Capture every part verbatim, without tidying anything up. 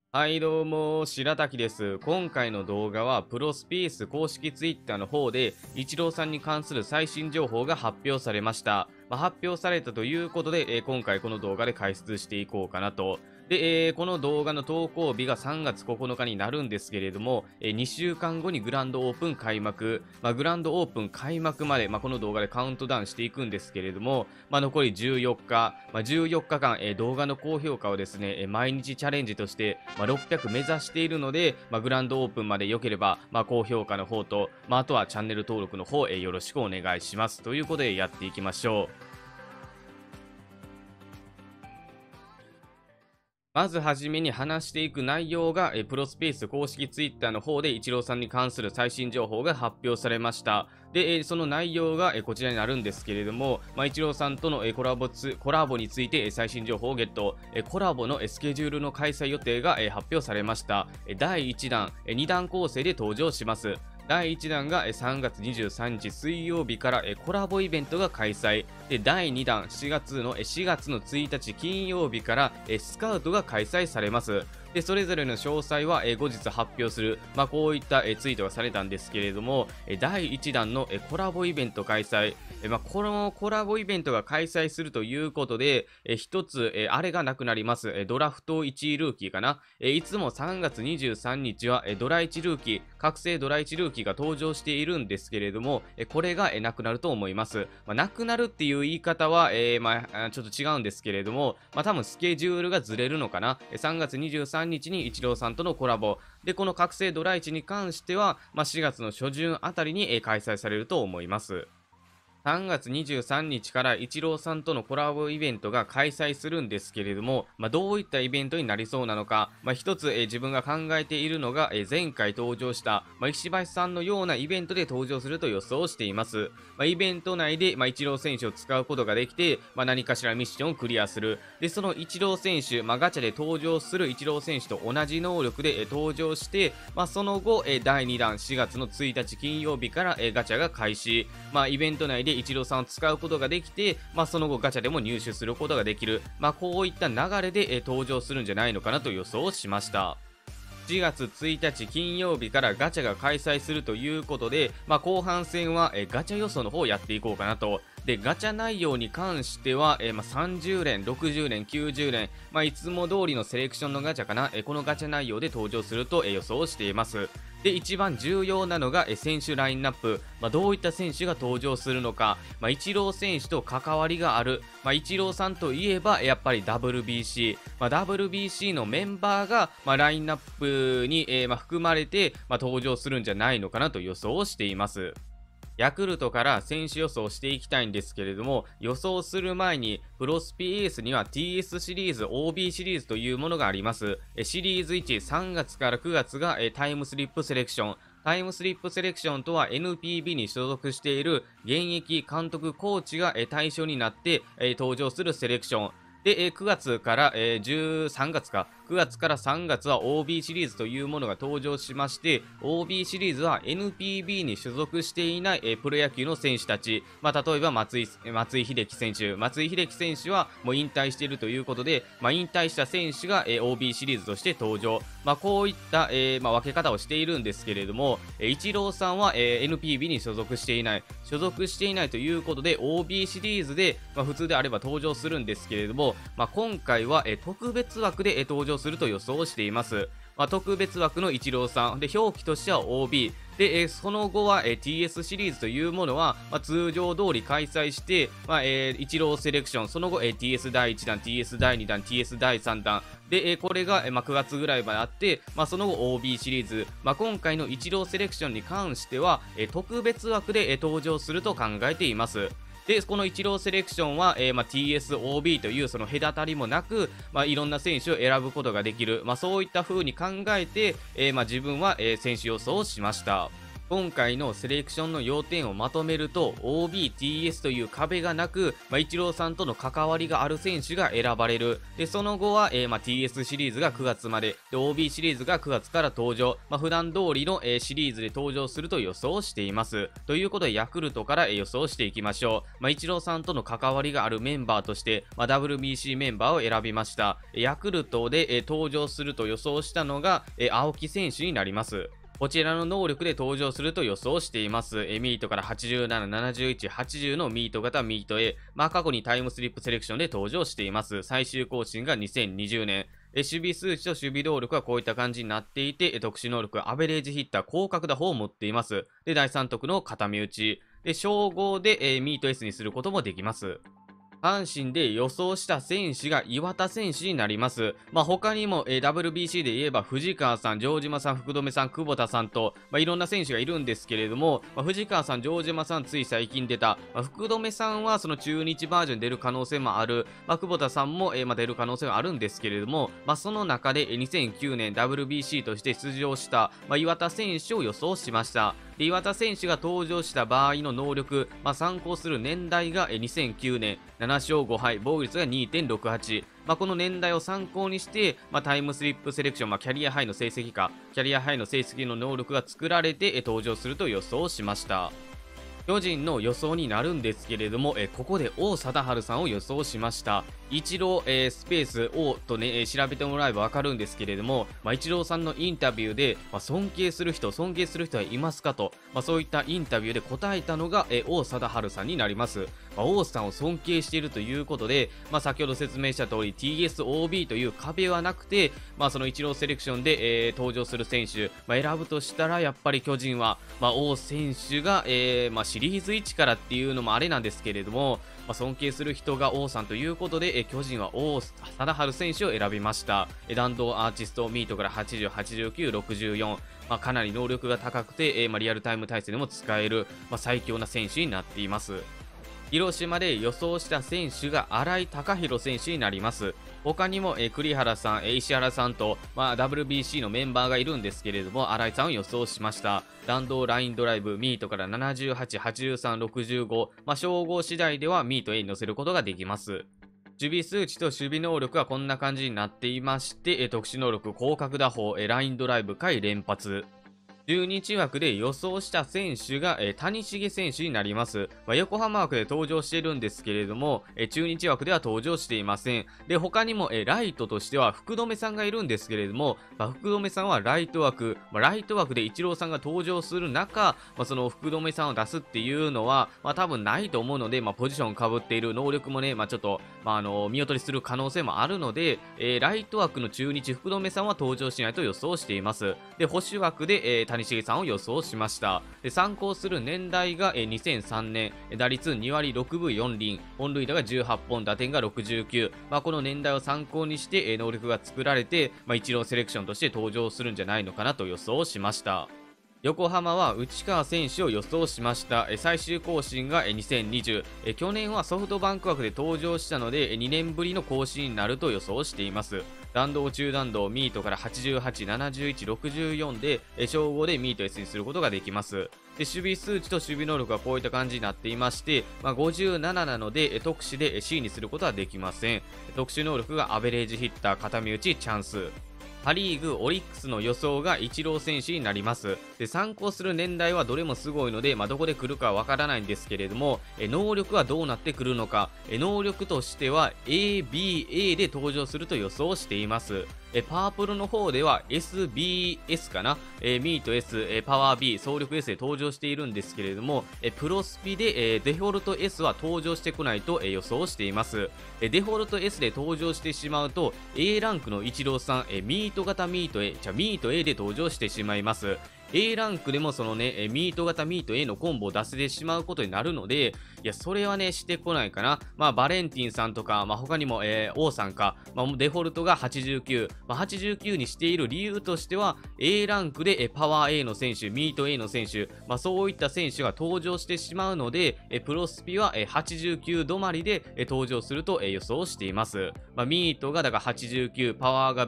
はいどうも、白滝です。今回の動画はプロスピース公式ツイッターの方でイチローさんに関する最新情報が発表されました。まあ、発表されたということで、えー今回この動画で解説していこうかなと。で、えーこの動画の投稿日がさんがつここのかになるんですけれども、えーにしゅうかんごにグランドオープン開幕、まあ、グランドオープン開幕まで、まあ、この動画でカウントダウンしていくんですけれども、まあ、残りじゅうよっか、まあ、じゅうよっかかん、えー動画の高評価をですね、えー毎日チャレンジとして、まあ、ろっぴゃく目指しているので、まあ、グランドオープンまで良ければ、まあ、高評価の方と、まあ、あとはチャンネル登録の方、えーよろしくお願いします。ということでやっていきましょう。まずはじめに話していく内容が、えプロスペース公式ツイッターの方でイチローさんに関する最新情報が発表されました。で、えその内容が、えこちらになるんですけれども、まあ、イチローさんとの、えコラボつコラボについて、え最新情報をゲット、えコラボの、えスケジュールの開催予定が、え発表されました。えだいいちだん、えにだん構成で登場します。だいいちだんがえさんがつにじゅうさんにち水曜日からえコラボイベントが開催。で、だいにだんしがつのえしがつのついたち金曜日からえスカウトが開催されます。で、それぞれの詳細はえ後日発表する、まあ、こういったえツイートがされたんですけれども、えだいいちだんのえコラボイベント開催。えまあ、このコラボイベントが開催するということで、え一つえあれがなくなります。えドラフトいちいルーキーかな。えいつもさんがつにじゅうさんにちはえドラいちルーキー、覚醒ドラいちルーキーが登場しているんですけれども、えこれがえなくなると思います。まあ、なくなるっていう言い方は、えーまあ、ちょっと違うんですけれども、まあ、多分スケジュールがずれるのかな。えさんがつにじゅうさんにちにイチローさんとのコラボ。で、この覚醒ドラいちに関しては、まあ、しがつの初旬あたりにえ開催されると思います。さんがつにじゅうさんにちからイチローさんとのコラボイベントが開催するんですけれども、まあ、どういったイベントになりそうなのか、まあ、一つ、えー自分が考えているのが、えー前回登場した、まあ、石橋さんのようなイベントで登場すると予想しています。まあ、イベント内で、まあ、イチロー選手を使うことができて、まあ、何かしらミッションをクリアする。で、そのイチロー選手、まあ、ガチャで登場するイチロー選手と同じ能力で、えー登場して、まあ、その後、えーだいにだんしがつのついたち金曜日から、えーガチャが開始。まあ、イベント内でイチローさんを使うことができて、まあ、その後ガチャでも入手することができる。まあ、こういった流れで、えー登場するんじゃないのかなと予想しました。しがつついたち金曜日からガチャが開催するということで、まあ、後半戦は、えーガチャ予想の方をやっていこうかなと。で、ガチャ内容に関しては、えーまあ、さんじゅうれん、ろくじゅうれん、きゅうじゅうれん、まあ、いつも通りのセレクションのガチャかな、えーこのガチャ内容で登場すると、えー予想しています。で、一番重要なのが、えー選手ラインナップ、まあ、どういった選手が登場するのか、まあ、イチロー選手と関わりがある、まあ、イチローさんといえば、やっぱり ダブリュービーシー、まあ、ダブリュービーシー のメンバーが、まあ、ラインナップに、えーまあ、含まれて、まあ、登場するんじゃないのかなと予想をしています。ヤクルトから選手予想していきたいんですけれども、予想する前に、プロスピエースには ティーエス シリーズ、オービー シリーズというものがあります。えシリーズいち、さんがつからくがつがえタイムスリップセレクション。タイムスリップセレクションとは エヌピービー に所属している現役監督コーチがえ対象になってえ登場するセレクション。で、えーくがつから、えーじゅうさんがつか、くがつからさんがつは オービー シリーズというものが登場しまして、オービー シリーズは エヌピービー に所属していない、えープロ野球の選手たち、まあ、例えば松井松井秀喜選手、松井秀喜選手はもう引退しているということで、まあ、引退した選手が、えー オービー シリーズとして登場、まあ、こういった、えーまあ、分け方をしているんですけれども、えーイチローさんは、えー エヌピービー に所属していない、所属していないということで、オービー シリーズで、まあ、普通であれば登場するんですけれども、まあ、今回は、えー特別枠で、えー登場すると予想しています。まあ、特別枠のイチローさんで、表記としては オービー で、えーその後は、えー ティーエス シリーズというものは、まあ、通常通り開催して、まあえー、イチローセレクション、その後、えー ティーエス だいいちだん、ティーエス だいにだん、ティーエス だいさんだんで、えーこれが、えーまあ、くがつぐらいまであって、まあ、その後 オービー シリーズ、まあ、今回のイチローセレクションに関しては、えー特別枠で、えー登場すると考えています。で、このイチローセレクションは、えーまあ、ティーエス、オービー というその隔たりもなく、まあ、いろんな選手を選ぶことができる、まあ、そういった風に考えて、えーまあ、自分は、えー選手予想をしました。 今回のセレクションの要点をまとめると オービー、ティーエス という壁がなく、まあ、イチローさんとの関わりがある選手が選ばれる。で、その後は、えーまあ、ティーエス シリーズがくがつまで、で オービー シリーズがくがつから登場。まあ、普段通りの、えーシリーズで登場すると予想しています。ということでヤクルトから、えー予想していきましょう。まあ、イチローさんとの関わりがあるメンバーとして、まあ、ダブリュービーシー メンバーを選びました。ヤクルトで、えー登場すると予想したのが、えー青木選手になります。こちらの能力で登場すると予想しています。えミートからはちじゅうなな、ななじゅういち、はちじゅうのミート型ミート A。まあ過去にタイムスリップセレクションで登場しています。最終更新がにせんにじゅうねん。え守備数値と守備能力はこういった感じになっていて、え特殊能力はアベレージヒッター、広角打法を持っています。で、だいさん得の片身打ち。で、称号で、えミート S にすることもできます。阪神で予想した選手が岩田選手になります。まあ、他にも、えー ダブリュービーシー で言えば藤川さん、城島さん、福留さん、久保田さんと、まあ、いろんな選手がいるんですけれども、まあ、藤川さん、城島さん、つい最近出た、まあ、福留さんはその中日バージョンに出る可能性もある、まあ、久保田さんも、えーまあ、出る可能性があるんですけれども、まあ、その中でえーにせんきゅうねん ダブリュービーシー として出場した、まあ、岩田選手を予想しました。で岩田選手が登場した場合の能力、まあ、参考する年代がえにせんきゅうねん、ななしょうごはい、防御率が にてんろくはち。まあ、この年代を参考にして、まあ、タイムスリップセレクション、まあ、キャリアハイの成績か、キャリアハイの成績の能力が作られてえ登場すると予想しました。巨人の予想になるんですけれども、えここで王貞治さんを予想しました。イチロー、えースペース王とね、えー調べてもらえばわかるんですけれども、まあ、イチローさんのインタビューで、まあ、尊敬する人、尊敬する人はいますかと、まあ、そういったインタビューで答えたのが、えー王貞治さんになります。まあ、王さんを尊敬しているということで、まあ、先ほど説明した通り ティーエス、オービー という壁はなくて、まあ、そのイチローセレクションで、えー登場する選手、まあ、選ぶとしたらやっぱり巨人は、まあ、王選手が、えーまあ、シリーズいちからっていうのもあれなんですけれども、まあ、尊敬する人が王さんということで、え巨人は王貞治選手を選びました。え弾道アーティストミートからはちじゅう、はちじゅうきゅう、ろくじゅうよん、まあ、かなり能力が高くて、えーまあ、リアルタイム対戦でも使える、まあ、最強な選手になっています。広島で予想した選手が新井貴弘選手になります。他にも、えー栗原さん、えー石原さんと、まあ、ダブリュービーシー のメンバーがいるんですけれども、新井さんを予想しました。弾道ラインドライブ、ミートからななじゅうはち、はちじゅうさん、ろくじゅうご、まあ、称号次第ではミート A に乗せることができます。守備数値と守備能力はこんな感じになっていまして、えー特殊能力、広角打法、えーラインドライブ、回連発。中日枠で予想した選手が、えー谷繁選手になります。まあ、横浜枠で登場しているんですけれども、えー中日枠では登場していません。で、他にも、えーライトとしては福留さんがいるんですけれども、まあ、福留さんはライト枠、まあ、ライト枠でイチローさんが登場する中、まあ、その福留さんを出すっていうのは、まあ、多分ないと思うので、まあ、ポジションかぶっている能力もね、まあ、ちょっと、まあ、あの見劣りする可能性もあるので、えーライト枠の中日福留さんは登場しないと予想しています。で、保守枠で、えー谷繁さんを予想しました。で参考する年代が、えーにせんさんねん、えー打率にわりろくぶよんりん、本塁打がじゅうはっぽん、打点がろくじゅうきゅう、まあ、この年代を参考にして、えー能力が作られて、まあ、イチローセレクションとして登場するんじゃないのかなと予想しました。横浜は内川選手を予想しました。え最終更新がえにせんにじゅう。え去年はソフトバンク枠で登場したのでえにねんぶりの更新になると予想しています。弾道中弾道ミートからはちじゅうはち、ななじゅういち、ろくじゅうよんでえ称号でミート S にすることができます。で守備数値と守備能力はこういった感じになっていまして、まあ、ごじゅうなななのでえ特殊でえ C にすることはできません。特殊能力がアベレージヒッター、片身打ち、チャンス。パ・リーグ、オリックスの予想がイチロー選手になります。で参考する年代はどれもすごいので、まあ、どこで来るかわからないんですけれども、え能力はどうなってくるのか、え能力としては エービーエー で登場すると予想しています。えパープルの方では エスビーエス かな、えー、ミート S、えー、パワー B、総力 S で登場しているんですけれども、えプロスピで、えーデフォルト S は登場してこないと、えー予想しています。えデフォルト S で登場してしまうと A ランクのイチローさん、えミート型ミート A、じゃミート A で登場してしまいます。A ランクでもそのね、えミート型ミート A のコンボを出せてしまうことになるので、いや、それはね、してこないかな。まあ、バレンティンさんとか、まあ、他にも、えー、王さんか、まあ、デフォルトがはちじゅうきゅう、まあ、はちじゅうきゅうにしている理由としては、A ランクで、えパワー A の選手、ミート A の選手、まあ、そういった選手が登場してしまうので、えプロスピは、えはちじゅうきゅう止まりで、え登場すると、え予想しています。まあ、ミートがだからはちじゅうきゅう、パワーが B、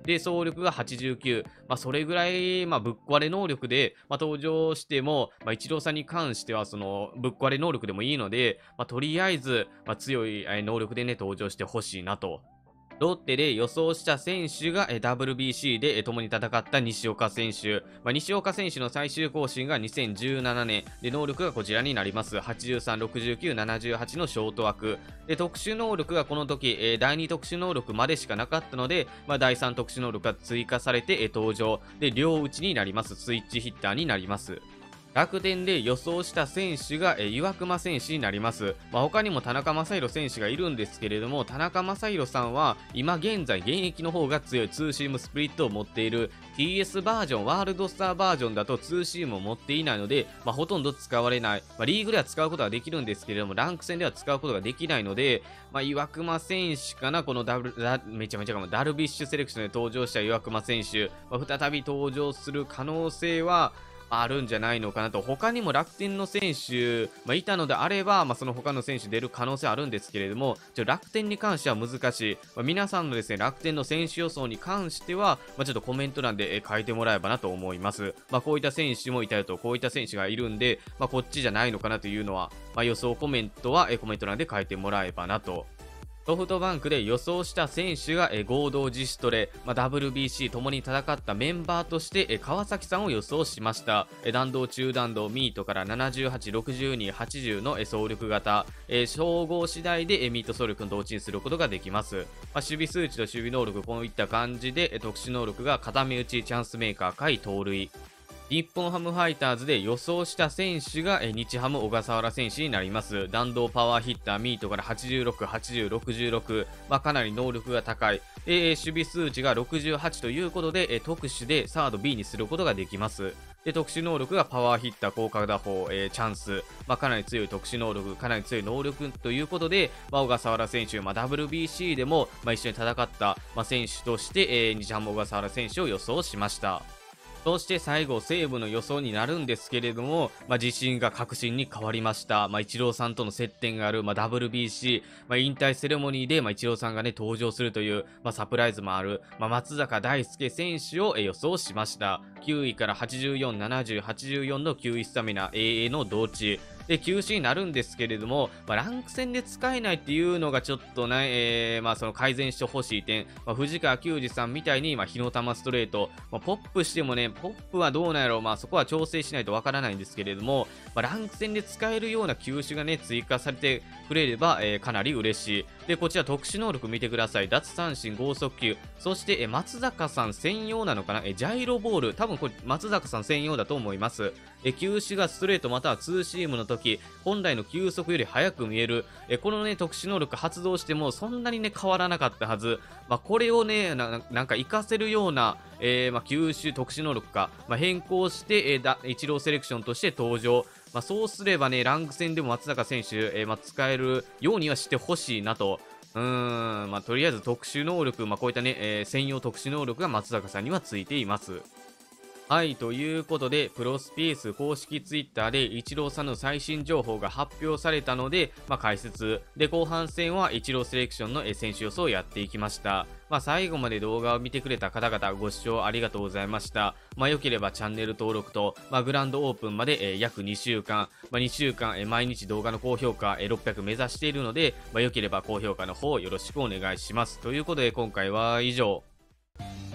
で、総力がはちじゅうきゅう。まあ、それぐらい、まあ、ぶっ壊れ能力で、まあ、登場しても、まあ、イチローさんに関しては、その、ぶっ壊れ能力でもいいので、まあ、とりあえず、まあ、強いえー能力でね、登場してほしいなと。ロッテで予想した選手がえ ダブリュービーシー でえ共に戦った西岡選手。まあ、西岡選手の最終更新がにせんじゅうななねんで、能力がこちらになります。はちじゅうさん、ろくじゅうきゅう、ななじゅうはちのショート枠。で、特殊能力がこの時、えーだいに特殊能力までしかなかったので、まあ、だいさん特殊能力が追加されてえ登場。で、両打ちになります。スイッチヒッターになります。楽天で予想した選手が、えー岩隈選手になります。まあ、他にも田中将大選手がいるんですけれども、田中将大さんは今現在現役の方が強いツーシームスプリットを持っている ティーエス バージョン、ワールドスターバージョンだとツーシームを持っていないので、まあ、ほとんど使われない。まあ、リーグでは使うことができるんですけれども、ランク戦では使うことができないので、まあ、岩隈選手かな、このダブルダめちゃめちゃかもダルビッシュセレクションで登場した岩隈選手、まあ、再び登場する可能性は、あるんじゃないのかなと。他にも楽天の選手、まあ、いたのであれば、まあ、その他の選手出る可能性あるんですけれども、ちょ楽天に関しては難しい。まあ、皆さんのですね、楽天の選手予想に関しては、まあ、ちょっとコメント欄でえ書いてもらえばなと思います。まあ、こういった選手もいたりと、こういった選手がいるんで、まあ、こっちじゃないのかなというのは、まあ、予想コメントはえコメント欄で書いてもらえばなと。ソフトバンクで予想した選手がえ合同自主トレ、まあ、ダブリュービーシー ともに戦ったメンバーとしてえ川崎さんを予想しました。え弾道、中弾道、ミートからななじゅうはち、ろくじゅうに、はちじゅうのえ総力型、え総合次第でえミート総力の同値にすることができます。まあ、守備数値と守備能力、こういった感じでえ特殊能力が固め打ち、チャンスメーカー、回、盗塁。日本ハムファイターズで予想した選手がえ日ハム小笠原選手になります。弾道パワーヒッターミートからはちじゅうろく、はちじゅう、ろくじゅうろく、まあ、かなり能力が高い。で、守備数値がろくじゅうはちということで、え特殊でサード ビー にすることができます。で、特殊能力がパワーヒッター、広角打法、えーチャンス、まあ、かなり強い特殊能力、かなり強い能力ということで、まあ、小笠原選手、まあ、ダブリュービーシー でも、まあ、一緒に戦った、まあ、選手として、えー日ハム小笠原選手を予想しました。そして最後、西武の予想になるんですけれども、まあ、自信が確信に変わりました。まあ、イチローさんとの接点がある、まあ、ダブリュービーシー、まあ、引退セレモニーで、まあ、イチローさんがね、登場するという、まあ、サプライズもある、まあ、松坂大輔選手をえ予想しました。きゅういからはちじゅうよん、ななじゅう、はちじゅうよんのきゅういスタミナ、エーエー の同値。で、休止になるんですけれども、まあ、ランク戦で使えないっていうのがちょっとね、えー、まあ、その改善してほしい点、まあ、藤川球児さんみたいに、まあ、火の玉ストレート、まあ、ポップしてもね、ポップはどうなんやろう、まあ、そこは調整しないとわからないんですけれども、まあ、ランク戦で使えるような球種がね、追加されてくれれば、えー、かなり嬉しい。で、こちら特殊能力見てください。奪三振、剛速球、そして、えー、松坂さん専用なのかな、えー、ジャイロボール、多分これ松坂さん専用だと思います。えー、球種がストレートまたはツーシームの時、本来の球速より速く見える、えこのね、特殊能力発動してもそんなにね、変わらなかったはず。まあ、これをね、ななんか活かせるような、えー、まあ、球種、特殊能力か、まあ、変更して、えー、だ、イチローセレクションとして登場。まあ、そうすればね、ランク戦でも松坂選手、えー、まあ、使えるようにはしてほしいなと。うーん、まあ、とりあえず特殊能力、まあ、こういったね、えー、専用特殊能力が松坂さんにはついています。はい、ということで、プロスペース公式ツイッターでイチローさんの最新情報が発表されたので、まあ、解説。で、後半戦はイチローセレクションの選手予想をやっていきました。まあ、最後まで動画を見てくれた方々ご視聴ありがとうございました。まあ、良ければチャンネル登録と、まあ、グランドオープンまで、えー、約にしゅうかん、まあ、にしゅうかん、えー、毎日動画の高評価、えー、ろっぴゃく目指しているので、まあ、良ければ高評価の方よろしくお願いします。ということで、今回は以上。